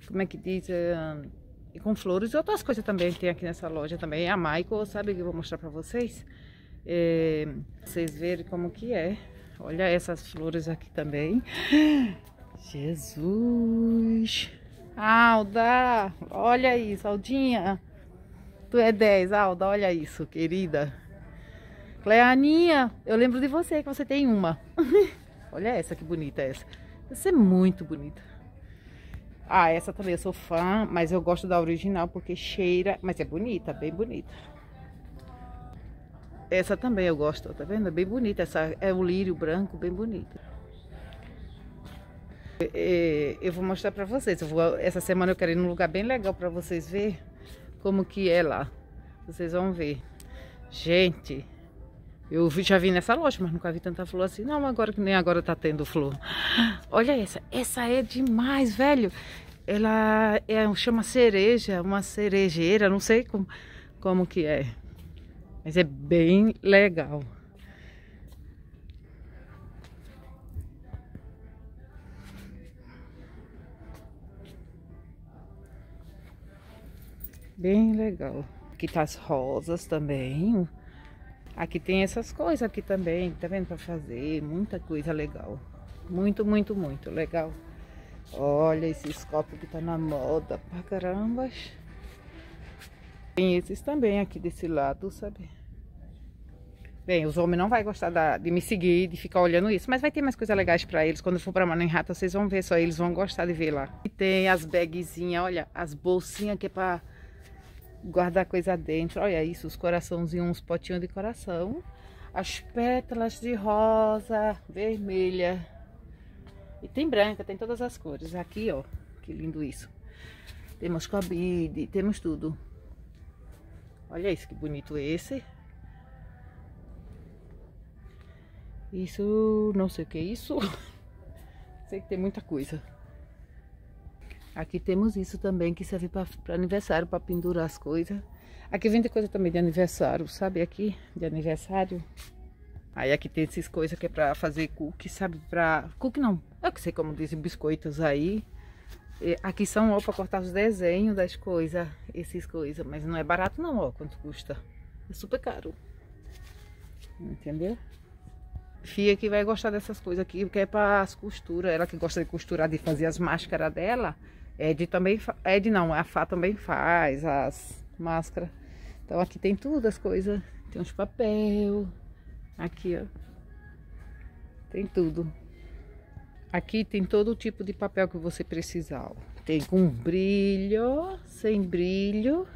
como é que diz? E com flores e outras coisas também tem aqui nessa loja também. A Michael, sabe que eu vou mostrar pra vocês? Vocês verem como que é. Olha essas flores aqui também. Jesus! Alda! Olha isso, Aldinha! Tu é 10, Alda, olha isso, querida. Cleaninha, eu lembro de você, que você tem uma. Olha essa, que bonita essa. Essa é muito bonita. Ah, essa também eu sou fã, mas eu gosto da original porque cheira... Mas é bonita, bem bonita. Essa também eu gosto, tá vendo? É bem bonita, essa é o lírio branco, bem bonita. Eu vou mostrar pra vocês. Essa semana eu quero ir num lugar bem legal pra vocês verem como que é lá. Vocês vão ver. Gente, eu já vi nessa loja, mas nunca vi tanta flor assim. Não, agora que nem agora tá tendo flor. Olha essa. Essa é demais, velho. Ela chama cereja, uma cerejeira, não sei como que é. Mas é bem legal. Bem legal. Aqui tá as rosas também. Aqui tem essas coisas aqui também, tá vendo? Pra fazer muita coisa legal. Muito, muito, muito legal. Olha esses copos que tá na moda pra caramba. Tem esses também aqui desse lado, sabe? Bem, os homens não vão gostar de me seguir, de ficar olhando isso. Mas vai ter mais coisas legais pra eles. Quando eu for pra Manhattan, vocês vão ver só. Eles vão gostar de ver lá. E tem as bagzinhas, olha. As bolsinhas que é pra guardar coisa dentro. Olha isso, os coraçãozinhos, uns potinhos de coração. As pétalas de rosa, vermelha. E tem branca, tem todas as cores. Aqui, ó, que lindo isso. Temos cabide, temos tudo. Olha isso, que bonito esse. Isso, não sei o que é isso. Sei que tem muita coisa. Aqui temos isso também, que serve para aniversário, para pendurar as coisas. Aqui vende coisa também de aniversário, sabe? Aqui, de aniversário. Aí aqui tem essas coisas que é para fazer cookie, sabe? Cookie não, eu que sei como dizem, biscoitos aí. E aqui são, ó, para cortar os desenhos das coisas, essas coisas. Mas não é barato não, ó, quanto custa. É super caro. Entendeu? Fia que vai gostar dessas coisas aqui, porque é para as costuras. Ela que gosta de costurar, de fazer as máscaras dela. A Fá também faz as máscaras. Então aqui tem tudo as coisas. Tem uns papel. Aqui, ó. Tem tudo. Aqui tem todo tipo de papel que você precisar, ó. Tem com brilho, sem brilho.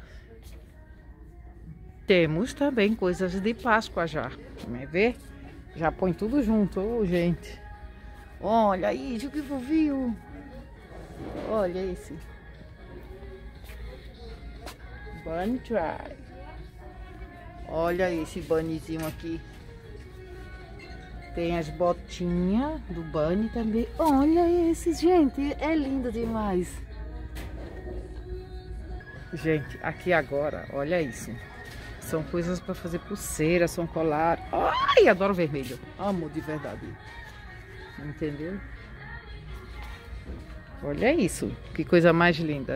Temos também coisas de Páscoa já. Quer ver? Já põe tudo junto, ô, gente. Olha aí, o que viu? Olha esse. Bunny Try. Olha esse bunnyzinho aqui. Tem as botinhas do bunny também. Olha esse, gente. É lindo demais. Gente, aqui agora, olha isso. São coisas para fazer pulseira, são colar. Ai, adoro vermelho. Amo de verdade. Entendeu? Olha isso. Que coisa mais linda.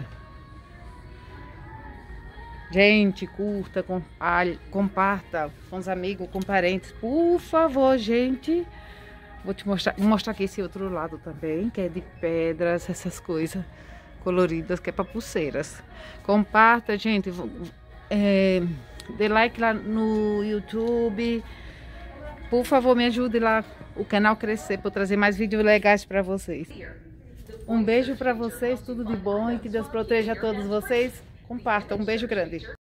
Gente, curta, comparta com os amigos, com parentes. Por favor, gente. Vou mostrar aqui esse outro lado também, que é de pedras, essas coisas coloridas, que é para pulseiras. Comparta, gente. Dê like lá no YouTube. Por favor, me ajude lá o canal crescer para eu trazer mais vídeos legais para vocês. Um beijo para vocês, tudo de bom e que Deus proteja a todos vocês. Compartam, um beijo grande.